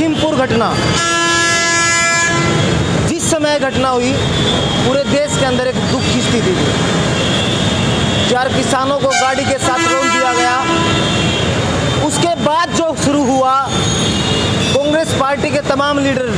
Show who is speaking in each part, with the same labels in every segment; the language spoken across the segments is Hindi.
Speaker 1: लखीमपुर घटना, जिस समय घटना हुई पूरे देश के अंदर एक दुख की स्थिति थी। 4 किसानों को गाड़ी के साथ रोक दिया गया। उसके बाद जो शुरू हुआ, कांग्रेस पार्टी के तमाम लीडर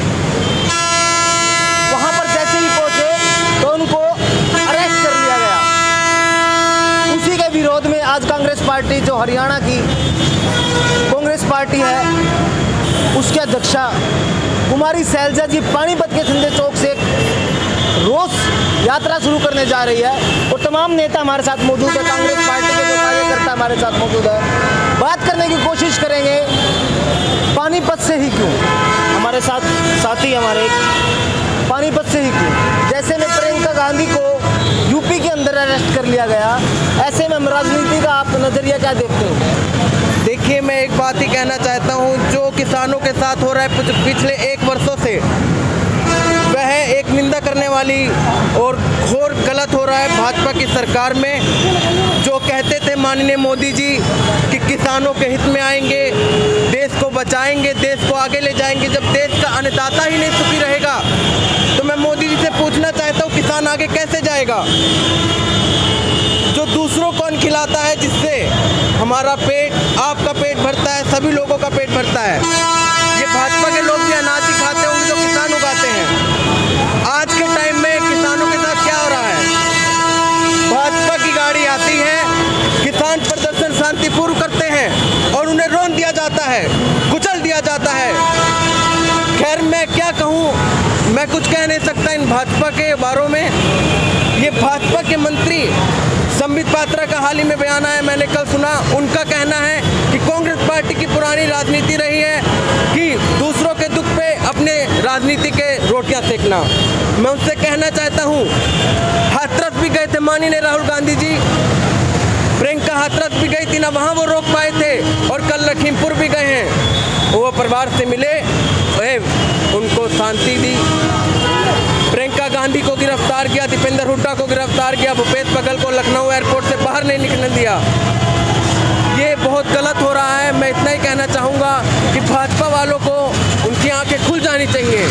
Speaker 1: वहां पर जैसे ही पहुंचे तो उनको अरेस्ट कर लिया गया। उसी के विरोध में आज कांग्रेस पार्टी, जो हरियाणा की कांग्रेस पार्टी है, उसके अध्यक्षा कुमारी शैलजा जी पानीपत के संजय चौक से रोज यात्रा शुरू करने जा रही है और तमाम नेता हमारे साथ मौजूद है। कांग्रेस पार्टी के जो कार्यकर्ता हमारे साथ मौजूद है। बात करने की कोशिश करेंगे पानीपत से ही क्यों, हमारे साथ साथी हमारे पानीपत से ही क्यों। जैसे में प्रियंका गांधी को यूपी के अंदर अरेस्ट कर लिया गया, ऐसे में राजनीति का आप नजरिया क्या देखते हो?
Speaker 2: देखिए, मैं एक बात ही कहना चाहता हूँ, जो किसानों के साथ हो रहा है पिछले 1 वर्षों से, वह एक निंदा करने वाली और घोर गलत हो रहा है भाजपा की सरकार में। जो कहते थे माननीय मोदी जी कि किसानों के हित में आएंगे, देश को बचाएंगे, देश को आगे ले जाएंगे। जब देश का अन्नदाता ही नहीं सुखी रहेगा तो मैं मोदी जी से पूछना चाहता हूँ, किसान आगे कैसे जाएगा? जो दूसरों को अन्न खिलाता है, जिससे हमारा पेट, आपका पेट भरता है, सभी लोगों का पेट भरता है। ये भाजपा के लोग भी अनाज ही खाते होंगे जो किसान उगाते हैं। आज के टाइम में किसानों के साथ क्या हो रहा है? भाजपा की गाड़ी आती है, किसान प्रदर्शन शांतिपूर्व करते हैं और उन्हें रौंद दिया जाता है, कुचल दिया जाता है। खैर, मैं क्या कहूँ, मैं कुछ कह नहीं सकता इन भाजपा के बारों में। ये भाजपा के मंत्री संबित पात्रा का हाल ही में बयान आया, मैंने कल सुना। उनका कहना है कि कांग्रेस पार्टी की पुरानी राजनीति रही है कि दूसरों के दुख पे अपने राजनीति के रोटियां सेकना। मैं उनसे कहना चाहता हूं, हाथरस भी गए थे माननीय राहुल गांधी जी, प्रियंका हाथरस भी गई थी ना, वहां वो रोक पाए थे। और कल लखीमपुर भी गए हैं, वो परिवार से मिले, उनको शांति दी। प्रियंका गांधी को गिरफ्तार किया, दीपेंद्र हुड्डा को गिरफ्तार किया, भूपेश बघेल को लखनऊ एयरपोर्ट से बाहर नहीं निकलने दिया। ये बहुत गलत हो रहा है। मैं इतना ही कहना चाहूँगा कि भाजपा वालों को उनकी आंखें खुल जानी चाहिए।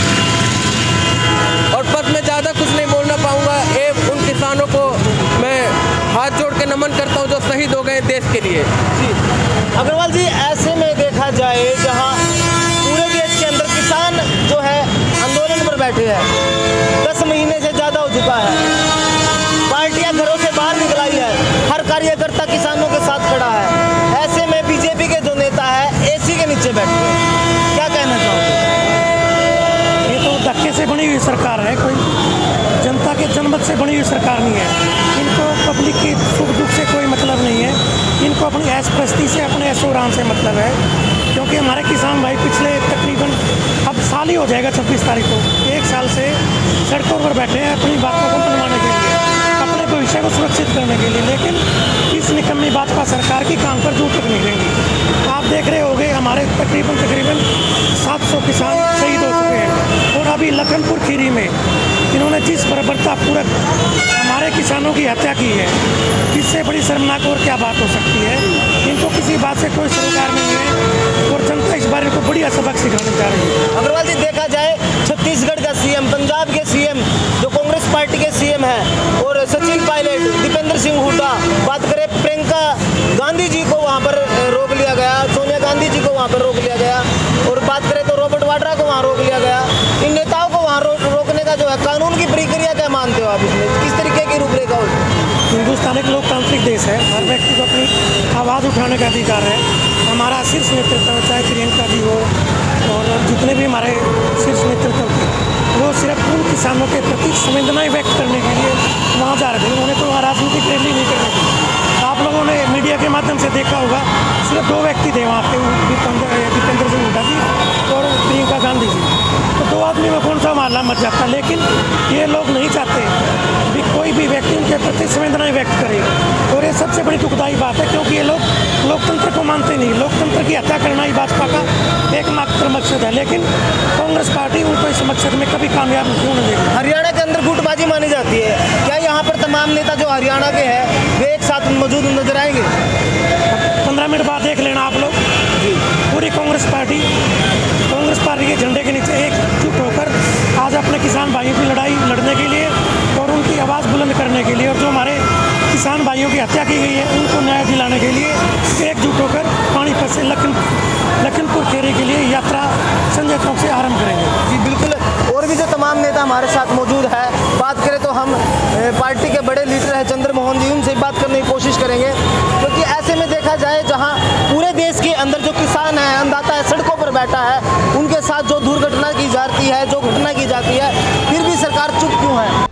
Speaker 2: और बस मैं ज़्यादा कुछ नहीं बोलना पाऊँगा। उन किसानों को मैं हाथ जोड़ के नमन करता हूँ जो शहीद हो गए देश के लिए।
Speaker 1: जी अग्रवाल जी, ऐसे में देखा जाए जहाँ पूरे देश के अंदर किसान जो है आंदोलन पर बैठे हैं, 10 महीने से ज़्यादा हो चुका है, पार्टियां घरों से बाहर निकलाई है, हर कार्यकर्ता किसानों के साथ खड़ा है। ऐसे में बीजेपी के जो नेता है एसी के नीचे बैठे हैं, क्या कहना चाहोगे?
Speaker 3: ये तो धक्के से बनी हुई सरकार है, कोई जनता के जनमत से बनी हुई सरकार नहीं है। इनको पब्लिक की सुख दुख से कोई मतलब नहीं है। इनको अपनी ऐश प्रस्ती से, अपने ऐशो आराम से मतलब है। क्योंकि हमारे किसान भाई पिछले तकरीबन अब साल ही हो जाएगा 26 तारीख को, 1 साल से सड़कों पर बैठे हैं अपनी बातों को मनवाने के लिए, अपने भविष्य को सुरक्षित करने के लिए। लेकिन इस निकम्मी भाजपा सरकार की काम पर दूर तक निकलेंगी। आप देख रहे होंगे हमारे तकरीबन 700 किसान शहीद हो चुके हैं। और अभी लखनपुर खीरी में इन्होंने जिस बर्बरतापूर्वक हमारे किसानों की हत्या की है, इससे बड़ी शर्मनाक और क्या बात हो सकती है? इनको किसी बात से कोई सरोकार नहीं है और जनता इस बारे को बढ़िया सबक सिखाने जा रही है।
Speaker 1: अग्रवाल जी, देखा जाए छत्तीसगढ़ का सीएम, पंजाब के सीएम जो कांग्रेस पार्टी के सीएम हैं, और सचिन पायलट, दीपेंद्र सिंह हुड्डा, बात करें प्रियंका गांधी जी को वहाँ पर रोक लिया गया, सोनिया गांधी जी को वहाँ पर रोक लिया गया, और बात करें तो रॉबर्ट वाड्रा को वहाँ रोक लिया गया। इन नेताओं को वहाँ रोकने का जो है कानून की प्रक्रिया क्या मानते हो आप? इसमें किस तरीके की रूपरेखा हो?
Speaker 3: हिंदुस्तान एक लोकतांत्रिक देश है, हर व्यक्ति को अपनी आवाज़ उठाने का अधिकार है। हमारा शीर्ष नेतृत्व, चाहे प्रियंका जी हो और जितने भी हमारे शीर्ष नेतृत्व थे, वो सिर्फ उन किसानों के प्रति संवेदनाएं व्यक्त करने के लिए वहाँ जा रहे थे। उन्होंने तो राजनीतिक रैली नहीं करनी थी। आप लोगों ने मीडिया के माध्यम से देखा होगा, सिर्फ 2 व्यक्ति थे वहाँ पे, दीपेंद्र सिंह हुड्डा जी और प्रियंका गांधी जी। तो 2 आदमी में कौन सा मामला मच जाता। लेकिन ये लोग नहीं चाहते कि कोई भी व्यक्ति उनके प्रति संवेदनाएं व्यक्त करे, और ये सबसे बड़ी दुखदायी बात है, क्योंकि ये लोग लोकतंत्र को मानते नहीं। लोकतंत्र की हत्या करना ही भाजपा का एकमात्र मकसद है, लेकिन कांग्रेस पार्टी उनको इस मकसद में कभी कामयाब नहीं होने देगी।
Speaker 1: हरियाणा के अंदर गुटबाजी मानी जाती है, क्या यहाँ पर तमाम नेता जो हरियाणा के हैं वे एक साथ मौजूद नजर आएंगे?
Speaker 3: 15 मिनट बाद देख लेना आप लोग। पूरी कांग्रेस पार्टी के झंडे के नीचे एकजुट होकर आज अपने किसान भाइयों की लड़ाई लड़ने के लिए और उनकी आवाज़ बुलंद करने के लिए, और जो हमारे किसान भाइयों की हत्या की गई है उनको न्याय दिलाने के लिए एकजुट होकर पानीपत से लखनपुर खेरी के लिए यात्रा संजय चौक से आरंभ करेंगे।
Speaker 1: जी बिल्कुल, और भी जो तमाम नेता हमारे साथ मौजूद है, बात करें तो हम पार्टी के बड़े लीडर हैं चंद्रमोहन जी, उनसे बात करने की कोशिश करेंगे, क्योंकि ऐसे में देखा जाए जहां पूरे देश के अंदर जो किसान है, अन्नदाता है, सड़कों पर बैठा है, उनके साथ जो दुर्घटना की जाती है, जो घटना की जाती है, फिर भी सरकार चुप क्यों है?